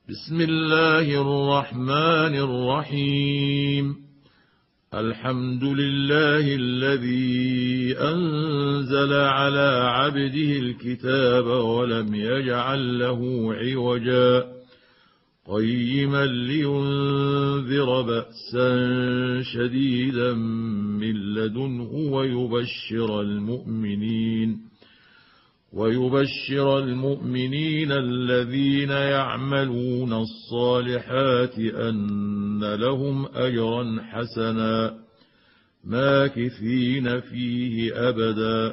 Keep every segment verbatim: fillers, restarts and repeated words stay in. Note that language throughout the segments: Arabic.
بسم الله الرحمن الرحيم. الحمد لله الذي أنزل على عبده الكتاب ولم يجعل له عوجا قيما لينذر بأسا شديدا من لدنه ويبشر المؤمنين ويبشر المؤمنين الذين يعملون الصالحات أن لهم أجرا حسنا ماكثين فيه أبدا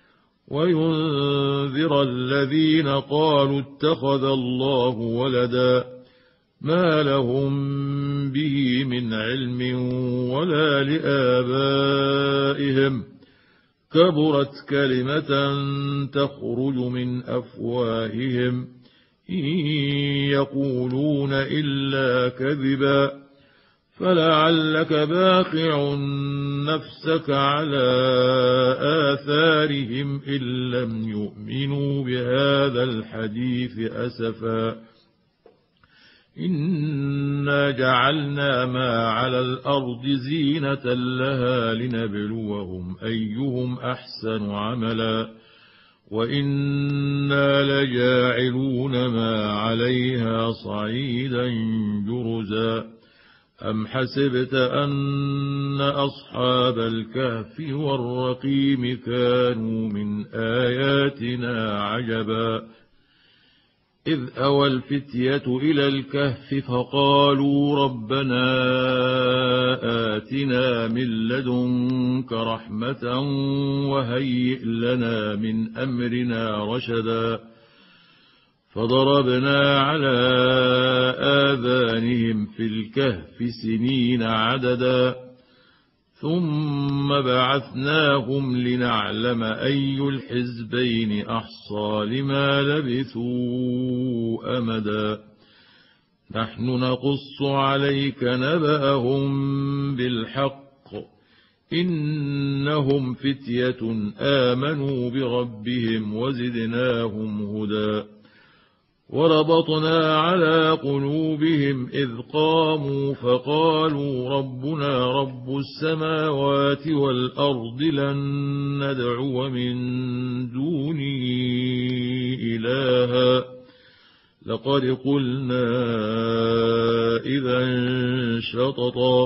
وينذر الذين قالوا اتخذ الله ولدا ما لهم به من علم ولا لآبائهم كبرت كلمة تخرج من أفواههم إن يقولون إلا كذبا فلعلك باخع نفسك على آثارهم إن لم يؤمنوا بهذا الحديث أسفا إنا جعلنا ما على الأرض زينة لها لنبلوهم أيهم أحسن عملا وإنا لجاعلون ما عليها صعيدا جرزا أم حسبت أن أصحاب الكهف والرقيم كانوا من آياتنا عجبا إذ أوى الفتية إلى الكهف فقالوا ربنا آتنا من لدنك رحمة وهيئ لنا من أمرنا رشدا فضربنا على آذانهم في الكهف سنين عددا ثم بعثناهم لنعلم أي الحزبين أحصى لما لبثوا أمدا نحن نقص عليك نبأهم بالحق إنهم فتية آمنوا بربهم وزدناهم هدى وربطنا على قلوبهم إذ قاموا فقالوا ربنا رب السماوات والأرض لن ندعو من دونه إلها لقد قلنا إذا شططا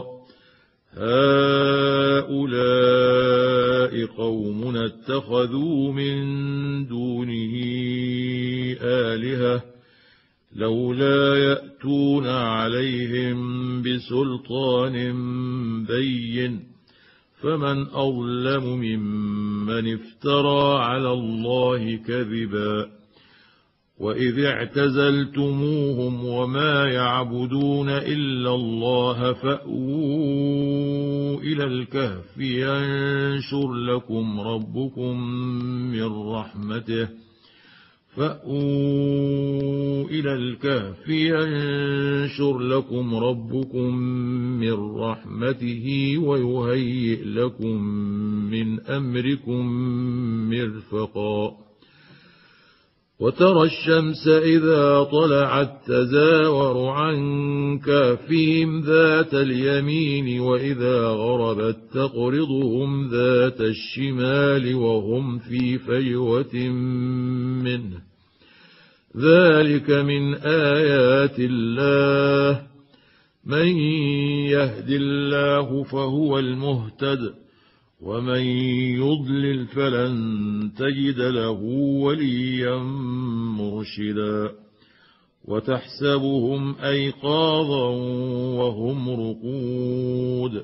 هؤلاء قومنا اتخذوا من دونه آلهة لولا يأتون عليهم بسلطان بين فمن أظلم ممن افترى على الله كذبا وإذ اعتزلتموهم وما يعبدون إلا الله فأووا إلى الكهف ينشر لكم ربكم من رحمته فأووا إلى الكهف ينشر لكم ربكم من رحمته ويهيئ لكم من أمركم مرفقا وترى الشمس إذا طلعت تزاور عن كهفهم ذات اليمين وإذا غربت تقرضهم ذات الشمال وهم في فجوة منه ذلك من آيات الله من يهد الله فهو المهتد ومن يضلل فلن تجد له وليا مرشدا وتحسبهم أيقاظا وهم رقود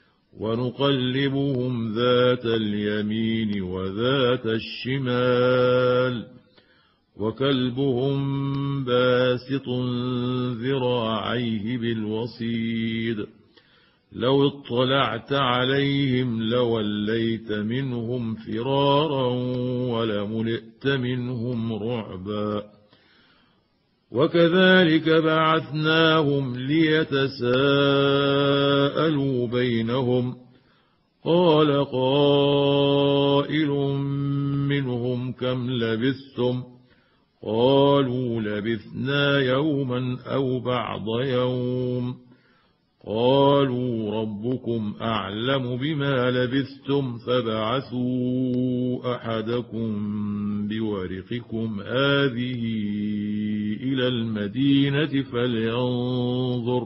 ونقلبهم ذات اليمين وذات الشمال وكلبهم باسط ذراعيه بالوصيد لو اطلعت عليهم لوليت منهم فرارا ولملئت منهم رعبا وكذلك بعثناهم ليتساءلوا بينهم قال قائل منهم كم لبثتم قالوا لبثنا يوما أو بعض يوم قالوا ربكم أعلم بما لبثتم فابعثوا أحدكم بورقكم هذه إلى المدينة فلينظر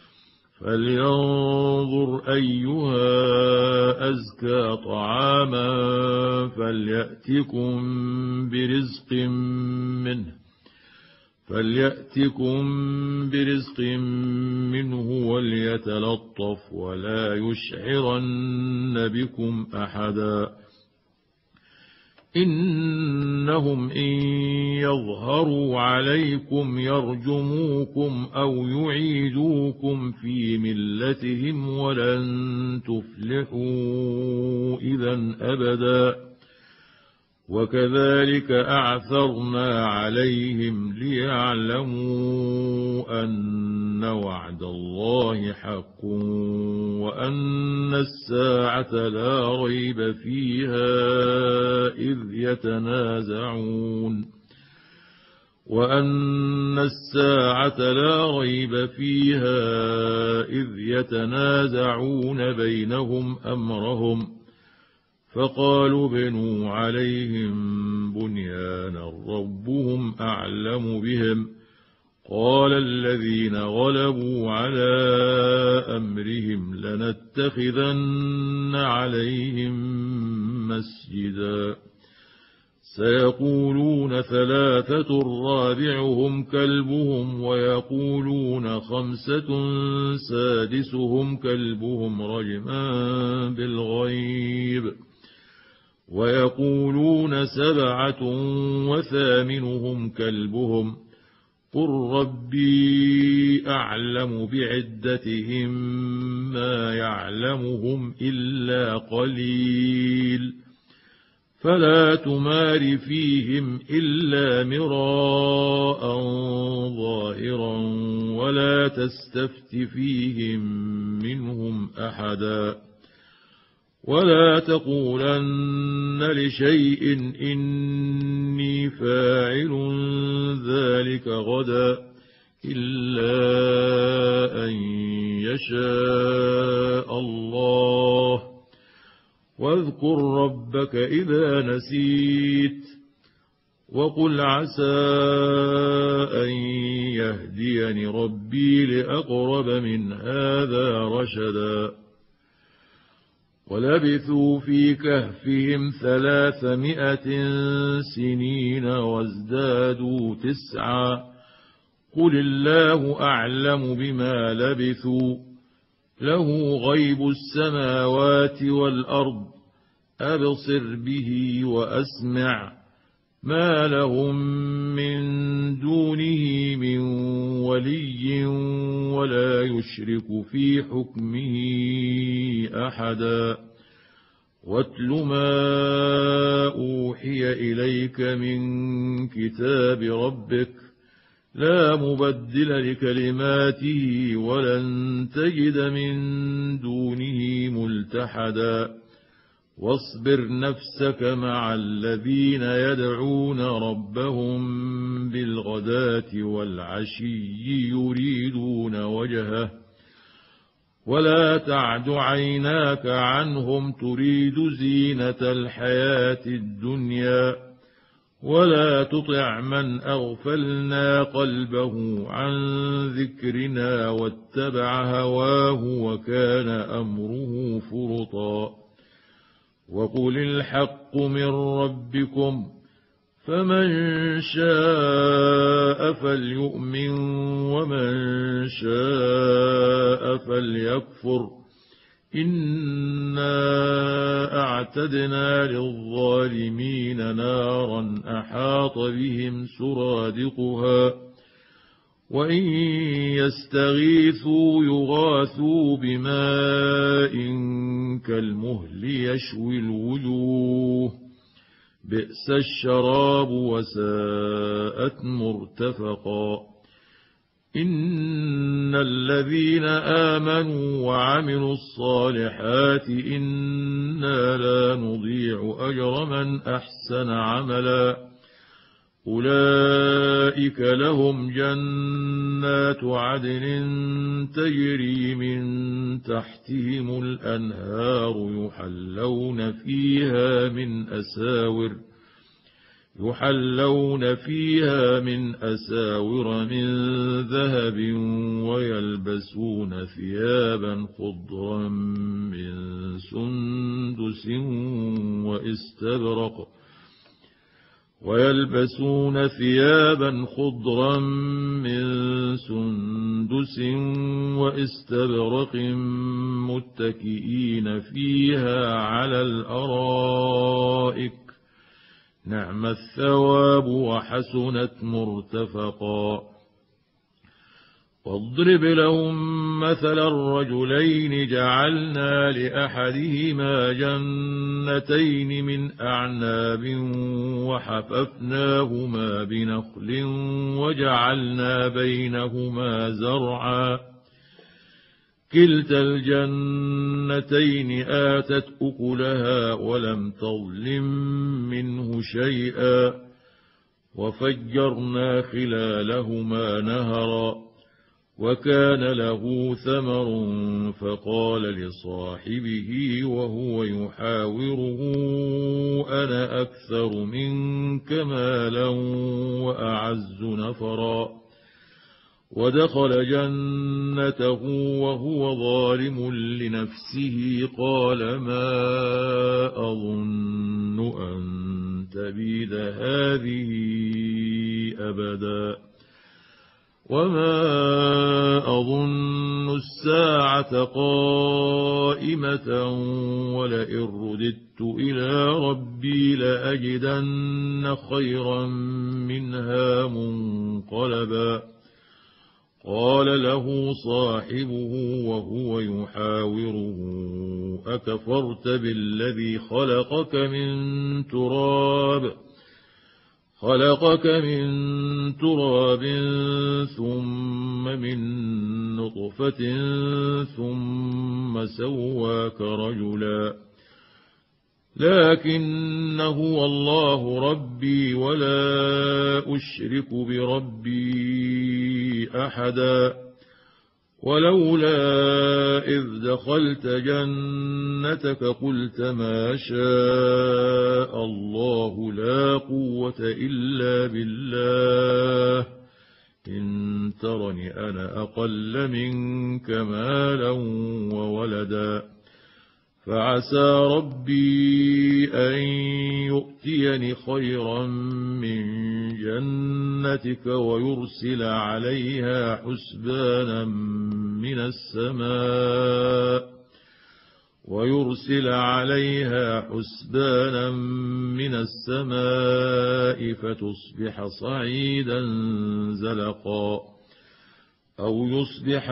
فلينظر أيها أزكى طعاما فليأتكم برزق منه فليأتكم برزق منه وليتلطف ولا يشعرن بكم أحدا إنهم إن يظهروا عليكم يرجموكم أو يعيدوكم في ملتهم ولن تفلحوا إذا أبدا وكذلك أعثرنا عليهم ليعلموا أن وعد الله حق وأن الساعة لا ريب فيها إذ يتنازعون وأن الساعة لا ريب فيها إذ يتنازعون بينهم أمرهم فقالوا بنوا عليهم بنيانا ربهم أعلم بهم قال الذين غلبوا على أمرهم لنتخذن عليهم مسجدا سيقولون ثلاثة رابعهم كلبهم ويقولون خمسة سادسهم كلبهم رجما بالغيب ويقولون سبعة وثامنهم كلبهم قل ربي أعلم بعدتهم ما يعلمهم إلا قليل فلا تمار فيهم إلا مراء ظاهرا ولا تستفت فيهم منهم أحدا ولا تقولن لشيء إني فاعل ذلك غدا إلا أن يشاء الله واذكر ربك إذا نسيت وقل عسى أن يهديني ربي لأقرب من هذا رشدا ولبثوا في كهفهم ثلاثمائة سنين وازدادوا تسعا قل الله أعلم بما لبثوا له غيب السماوات والأرض أبصر به وأسمع ما لهم من دونه من ولي ولا يشرك في حكمه أحدا واتل ما أوحي إليك من كتاب ربك لا مبدل لكلماته ولن تجد من دونه ملتحدا واصبر نفسك مع الذين يدعون ربهم بالغداة والعشي يريدون وجهه ولا تعد عيناك عنهم تريد زينة الحياة الدنيا ولا تطع من أغفلنا قلبه عن ذكرنا واتبع هواه وكان أمره فرطا وقل الحق من ربكم فمن شاء فليؤمن ومن شاء فليكفر إنا أعتدنا للظالمين نارا أحاط بهم سرادقها وإن يستغيثوا يغاثوا بماء كالمهل يشوي الوجوه بئس الشراب وساءت مرتفقا إن الذين آمنوا وعملوا الصالحات إنا لا نضيع أجر من أحسن عملا أولئك لهم جنات عدن تجري من تحتهم الأنهار يحلون فيها من أساور يحلون فيها من أساور من ذهب ويلبسون ثيابا خضرا من سندس واستبرق ويلبسون ثيابا خضرا من سندس واستبرق متكئين فيها على الأرائك نعم الثواب وحسنت مرتفقا. واضرب لهم مثل الرجلين جعلنا لأحدهما جنتين من أعناب وحففناهما بنخل وجعلنا بينهما زرعا كلتا الجنتين آتت أكلها ولم تظلم منه شيئا وفجرنا خلالهما نهرا وكان له ثمر فقال لصاحبه وهو يحاوره أنا أكثر منك مالا وأعز نفرا ودخل جنته وهو ظالم لنفسه قال ما أظن أن تبيد هذه أبدا وما أظن الساعة قائمة ولئن رددت إلى ربي لأجدن خيرا منها منقلبا قال له صاحبه وهو يحاوره أكفرت بالذي خلقك من تراب خلقك من تراب ثم من نطفة ثم سواك رجلا لكن هو الله ربي ولا أشرك بربي أحدا ولولا إذ دخلت جنتك قلت ما شاء الله لا قوة إلا بالله إن ترني أنا أقل منك مالا وولدا فعسى ربي أن يؤتيني خيرا من جنتك ويرسل عليها حسبانا من السماء ويرسل عليها حسبانا من السماء فتصبح صعيدا زلقا أو يصبح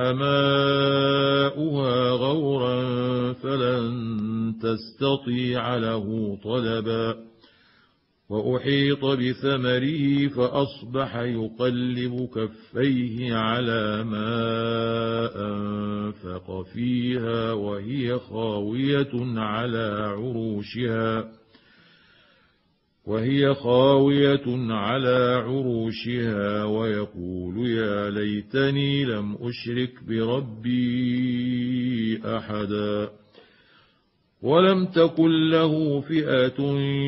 ماؤها غورا فلن تستطيع له طلبا وأحيط بثمره فأصبح يقلب كفيه على ما أنفق فيها وهي خاوية على عروشها وهي خاوية على عروشها ويقول يا ليتني لم أشرك بربي أحدا ولم تكن له فئة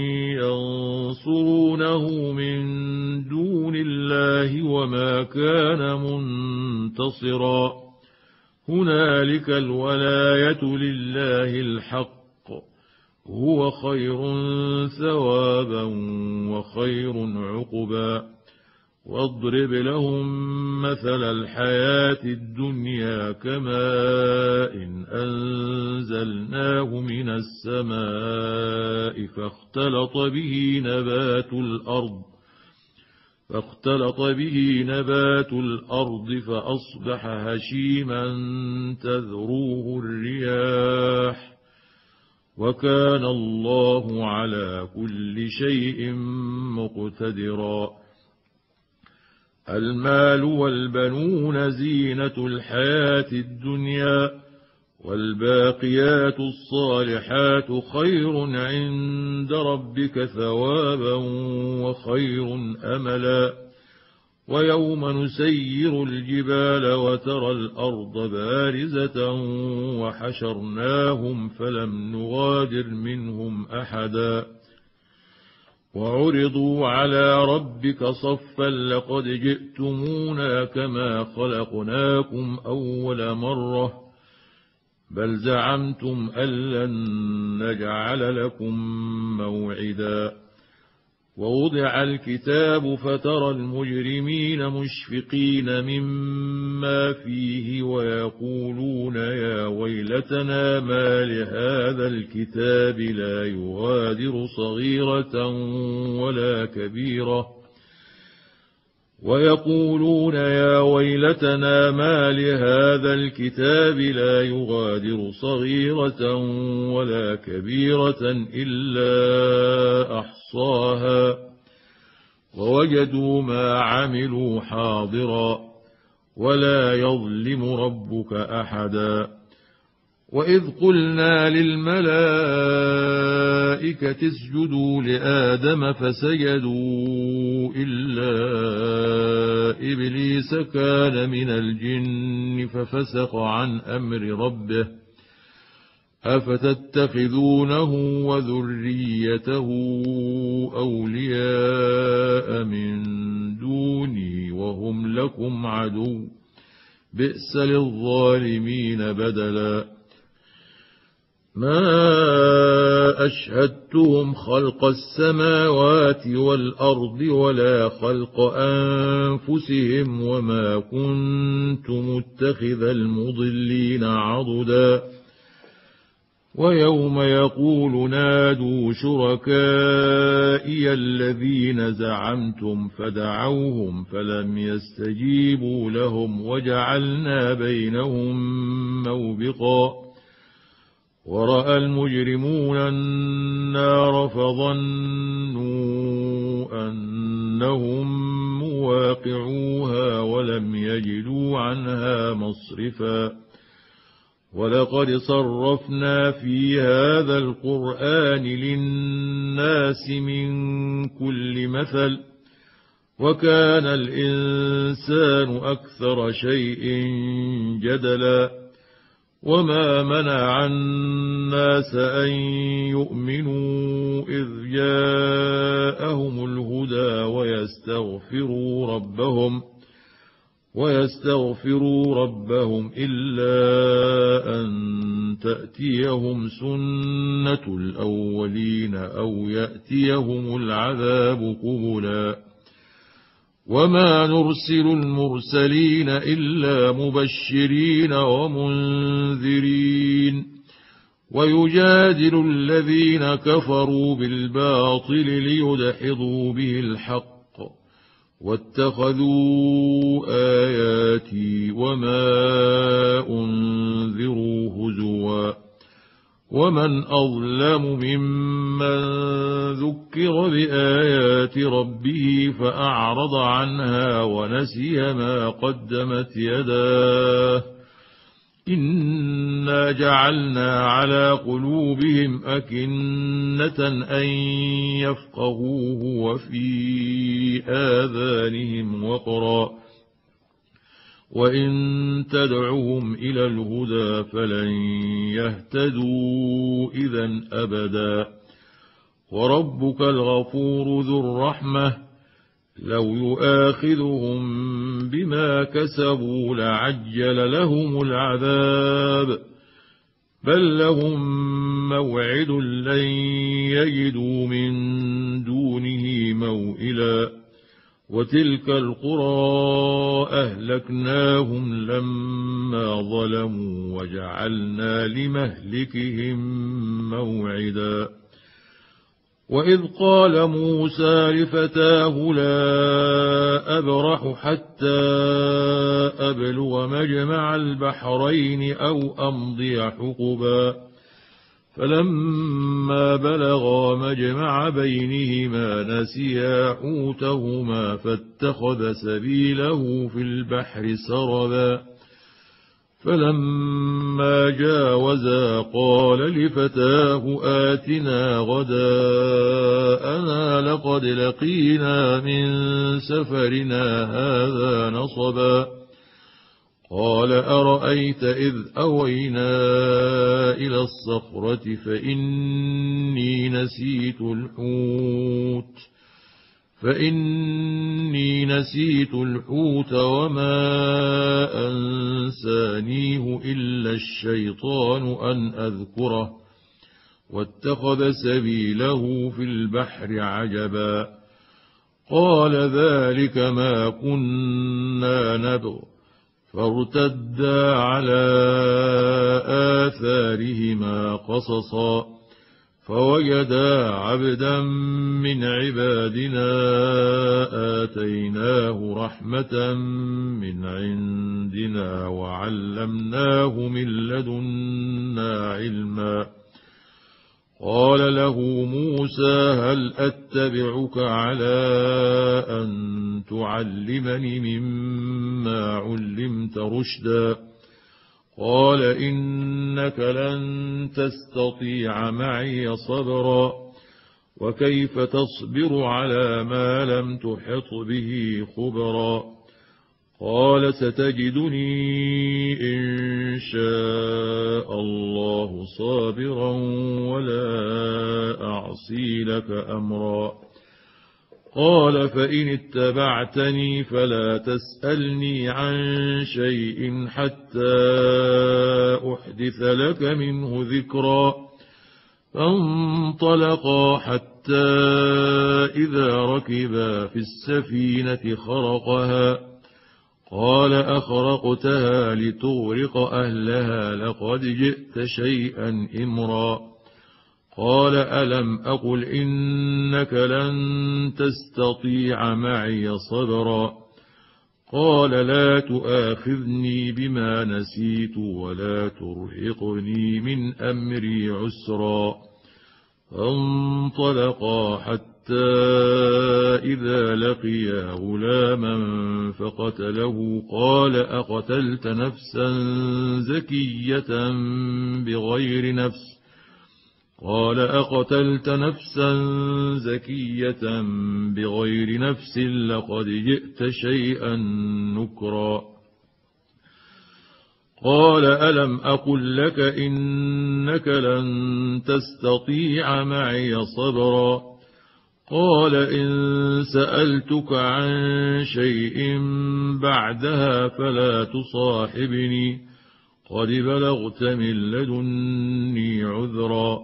ينصرونه من دون الله وما كان منتصرا هنالك الولاية لله الحق هو خير ثوابا وخير عقبا واضرب لهم مثل الحياة الدنيا كماء إن أنزلناه من السماء فاختلط به نبات الأرض فاختلط به نبات الأرض فأصبح هشيما تذروه الرياح وكان الله على كل شيء مقتدرا المال والبنون زينة الحياة الدنيا والباقيات الصالحات خير عند ربك ثوابا وخير أملا ويوم نسير الجبال وترى الأرض بارزة وحشرناهم فلم نغادر منهم أحدا وعرضوا على ربك صفا لقد جئتمونا كما خلقناكم أول مرة بل زعمتم أن لن نجعل لكم موعدا ووضع الكتاب فترى المجرمين مشفقين مما فيه ويقولون يا ويلتنا ما لهذا الكتاب لا يغادر صغيرة ولا كبيرة ويقولون يا ويلتنا ما لهذا الكتاب لا يغادر صغيرة ولا كبيرة إلا أحصاها ووجدوا ما عملوا حاضرا ولا يظلم ربك أحدا وإذ قلنا للملائكة اسجدوا لآدم فسجدوا إلا إبليس كان من الجن ففسق عن أمر ربه أفتتخذونه وذريته أولياء من دوني وهم لكم عدو بئس للظالمين بدلا ما أشهدتهم خلق السماوات والأرض ولا خلق أنفسهم وما كنت متخذ المضلين عضدا ويوم يقول نادوا شركائي الذين زعمتم فدعوهم فلم يستجيبوا لهم وجعلنا بينهم موبقا ورأى المجرمون النار فظنوا أنهم مواقعوها ولم يجدوا عنها مصرفا ولقد صرفنا في هذا القرآن للناس من كل مثل وكان الإنسان أكثر شيء جدلا وما منع الناس أن يؤمنوا إذ جاءهم الهدى ويستغفروا ربهم ويستغفروا ربهم إلا أن تأتيهم سنة الأولين أو يأتيهم العذاب قبلا وما نرسل المرسلين إلا مبشرين ومنذرين ويجادل الذين كفروا بالباطل ليدحضوا به الحق واتخذوا آياتي وما أنذروا هزوا ومن أظلم ممن ذكر بآيات ربه فأعرض عنها ونسي ما قدمت يداه إنا جعلنا على قلوبهم أكنة أن يفقهوه وفي آذانهم وقرا وإن تدعوهم إلى الهدى فلن يهتدوا إذا أبدا وربك الغفور ذو الرحمة لو يؤاخذهم بما كسبوا لعجل لهم العذاب بل لهم موعد لن يجدوا من دونه موئلا وتلك القرى أهلكناهم لما ظلموا وجعلنا لمهلكهم موعدا وإذ قال موسى لفتاه لا أبرح حتى أبلغ مجمع البحرين أو أمضي حقبا فلما بلغا مجمع بينهما نسيا حوتهما فاتخذ سبيله في البحر سربا فلما جاوزا قال لفتاه آتنا غداءنا لقد لقينا من سفرنا هذا نصبا قال أرأيت إذ أوينا إلى الصخرة فإني نسيت الحوت فإني نسيت الحوت وما أنسانيه إلا الشيطان أن أذكره واتخذ سبيله في البحر عجبا قال ذلك ما كنا نبغ فارتدا على آثارهما قصصا فوجدا عبدا من عبادنا آتيناه رحمة من عندنا وعلمناه من لدنا علما قال له موسى هل أتبعك على أن تعلمني مما علمت رشدا قال إنك لن تستطيع معي صبرا وكيف تصبر على ما لم تحط به خبرا قال ستجدني إن شاء الله صابرا ولا أعصي لك أمرا قال فإن اتبعتني فلا تسألني عن شيء حتى أحدث لك منه ذكرا فانطلقا حتى إذا ركبا في السفينة خرقها قال أخرقتها لتغرق أهلها لقد جئت شيئا إمرا قال ألم أقل إنك لن تستطيع معي صبرا قال لا تؤاخذني بما نسيت ولا ترهقني من أمري عسرا فانطلقا حتى إذا لقيا غلاما فقتله قال أقتلت نفسا زكية بغير نفس قال أقتلت نفسا زكية بغير نفس لقد جئت شيئا نكرا قال ألم أقل لك إنك لن تستطيع معي صبرا قال إن سألتك عن شيء بعدها فلا تصاحبني قد بلغت من لدني عذرا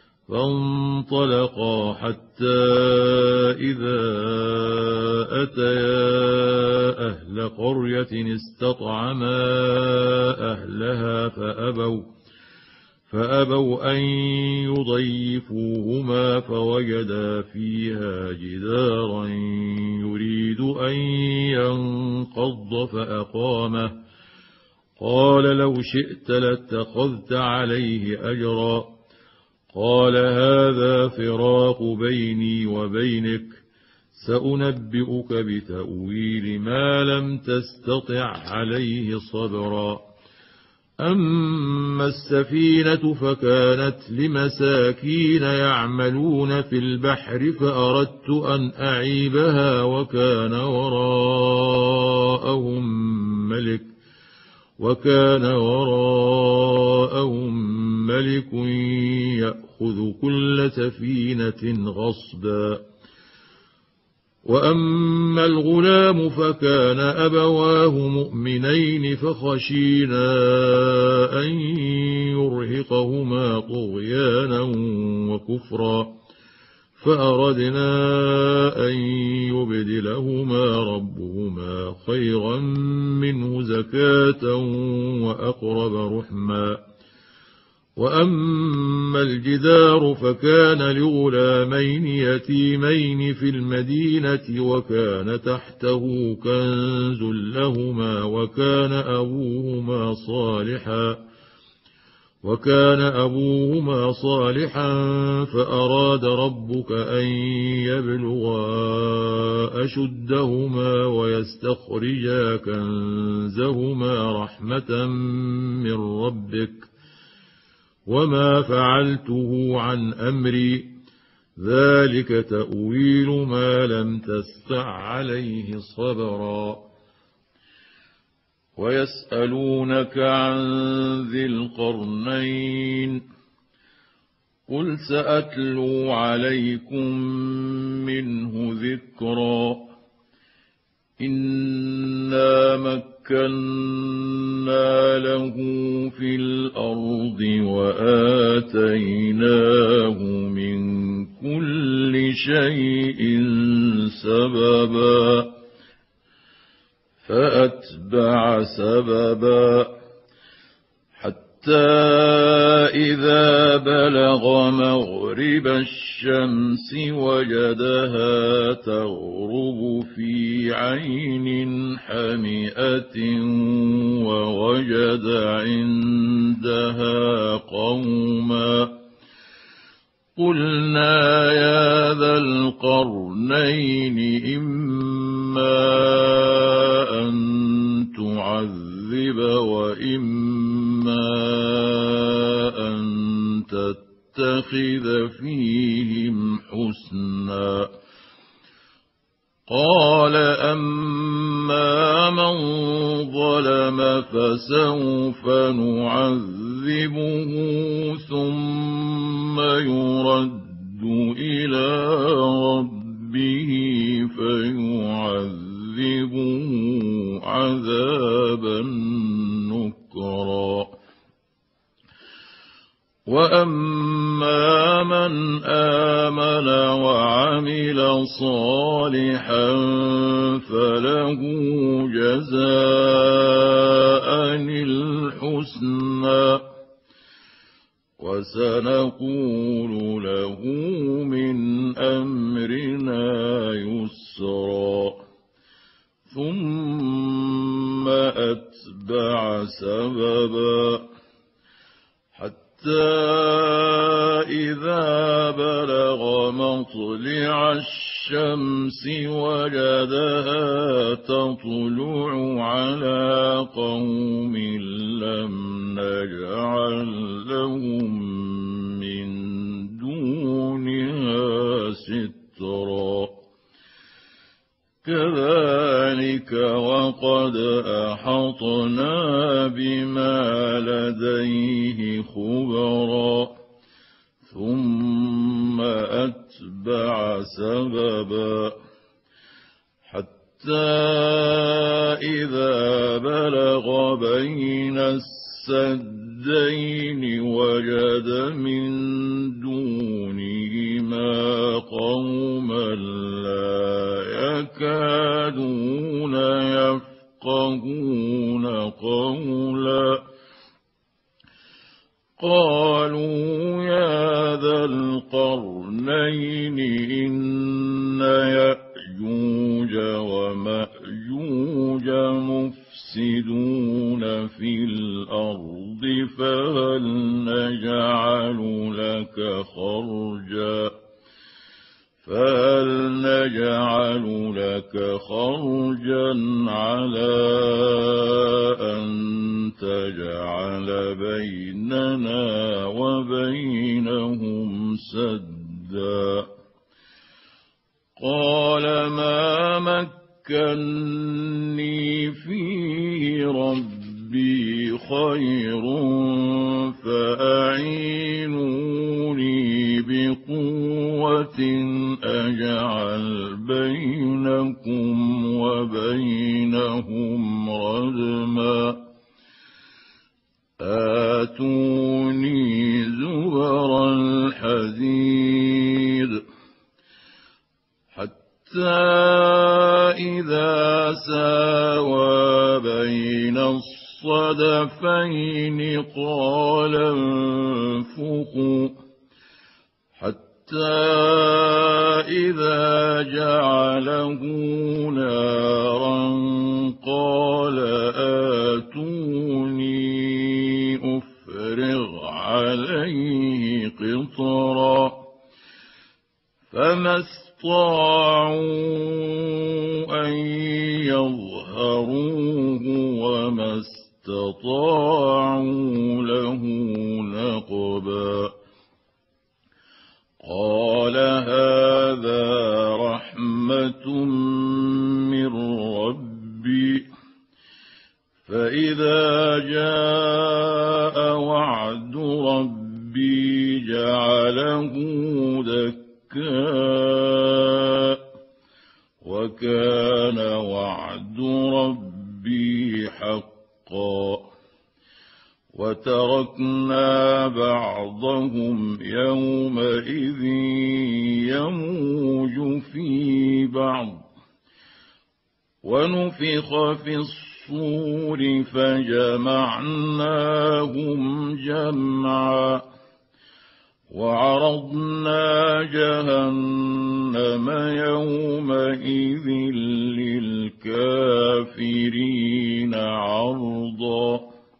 فانطلقا حتى إذا أتيا أهل قرية استطعما أهلها فأبوا فأبوا أن يضيفوهما فوجدا فيها جدارا يريد أن ينقض فأقامه قال لو شئت لاتخذت عليه أجرا قال هذا فراق بيني وبينك سأنبئك بتأويل ما لم تستطع عليه صبرا أما السفينة فكانت لمساكين يعملون في البحر فأردت أن أعيبها وكان وراءهم ملك وكان وراءهم ملك يأخذ كل سفينة غصبا وأما الغلام فكان أبواه مؤمنين فخشينا أن يرهقهما طغيانا وكفرا فأردنا أن يبدلهما ربهما خيرا منه زكاة وأقرب رحما وأما الجدار فكان لغلامين يتيمين في المدينة وكان تحته كنز لهما وكان أبوهما صالحا وكان أبوهما صالحا فأراد ربك أن يبلغا أشدهما ويستخرجا كنزهما رحمة من ربك وما فعلته عن أمري ذلك تأويل ما لم تستع عليه صبرا ويسألونك عن ذي القرنين قل سأتلو عليكم منه ذكرا إنا مكنا له في الأرض وآتيناه من كل شيء سببا فأتبع سببا حتى إذا بلغ مغرب الشمس وجدها تغرب في عين حمئة ووجد عندها قوما قلنا يا ذا القرنين إما أن تعذب وإما أن تتخذ فيهم حسنا قال أما من ظلم فسوف نعذبه ثم يرد إلى ربه فيعذبه عذابا نكرا وأما من آمن وعمل صالحا فله جزاء الحسنى وسنقول له من أمرنا يسرا ثم أتبع سببا حتى إذا بلغ مطلع الشمس وجدها تطلع على قوم لم نجعل لهم من دونها سترا كذلك وقد أحطنا بما لديه خبرا ثم أتبع سببا حتى إذا بلغ بين السدين وجد من دونهما قوما لا يكادون يفقهون قولا قالوا يا ذا القرنين إن يأجوج ومأجوج مفسدون في الأرض فهل نجعل لك خرجا فهل نجعل لك خرجا على أن تجعل بيننا وبينهم سدا قال ما مكني فيه ربي خير فأعينوني بقوة أجعل بينكم وبينهم ردما آتوني زبر الحديد حتى إذا ساوى بين الصدفين قال انفخوا حتى إذا جعله نارا قال آتوني أفرغ فما استطاعوا أن يظهروه وما استطاعوا له نقبا قال هذا رحمة من ربي فإذا جاء وعد ربي جعله دكا وكان وعد ربي حقا وتركنا بعضهم يومئذ يموج في بعض ونفخ في الصور فجمعناهم جمعا وعرضنا جهنم يومئذ للكافرين عرضا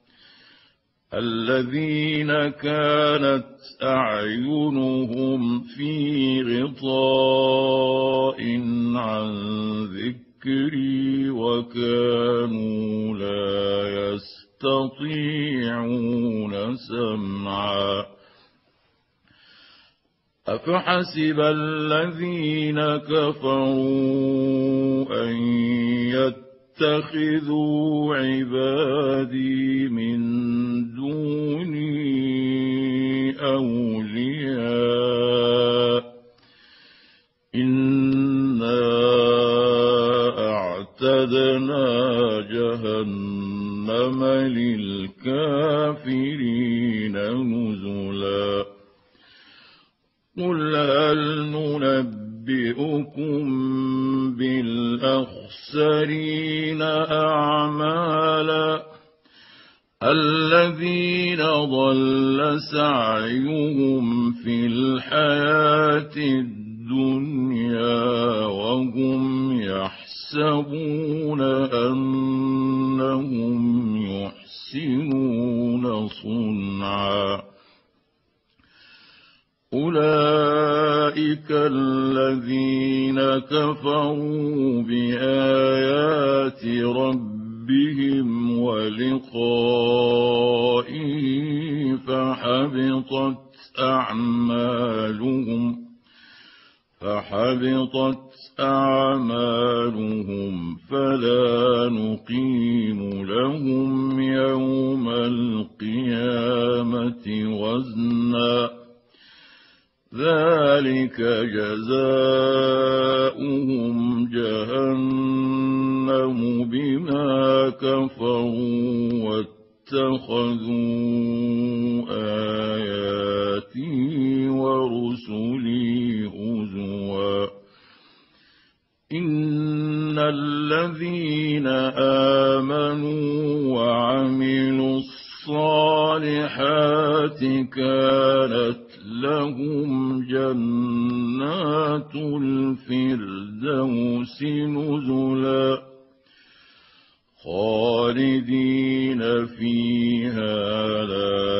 الذين كانت أعينهم في غطاء عن ذكري وكانوا لا يستطيعون سمعا أفحسب الذين كفروا أن يتخذوا عبادي من دوني أولياء إنا أعتدنا جهنم للكافرين نزلا قل هل ننبئكم بالأخسرين أعمالا الذين ضل سعيهم في الحياة الدنيا وهم يحسبون أنهم يحسنون صنعا أولئك الذين كفروا بآيات ربهم ولقائه فحبطت أعمالهم فحبطت أعمالهم فلا نقيم لهم يوم القيامة وزنا ذلك جزاؤهم جهنم بما كفروا واتخذوا آياتي ورسلي هزوا إن الذين آمنوا وعملوا الصالحات كانت لهم جنات الفردوس نزلا خالدين فيها لا